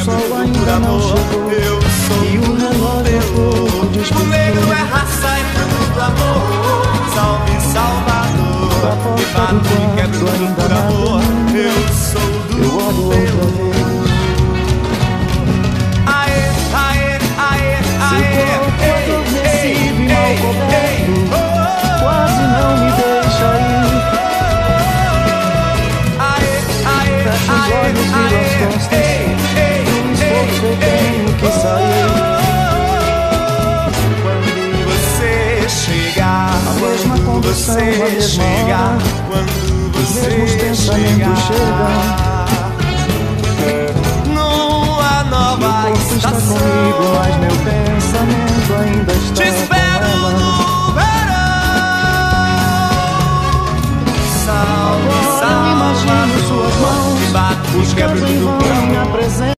sol ainda não chegou. Eu sou e o relógio diz que o negro é raça e fruto do amor. Salve Salvador, e bate quebra tudo por amor. Eu sou do eu olho outra vez. Aê, aê, aê, aê. Se o corpo adormecido e mal coberto quase não me deixa ir. Fecho os olhos, viro as costas, no esforço eu tenho que sair. Quando você chegar, a mesma condução, a mesma hora, quando os você mesmos pensamentos chegam. Numa nova Meu corpo está estação, comigo, mas meu pensamento ainda está te espero com ela. no verão. Salve, Agora salve, imagino suas mãos bate, buscando em vão minha presença.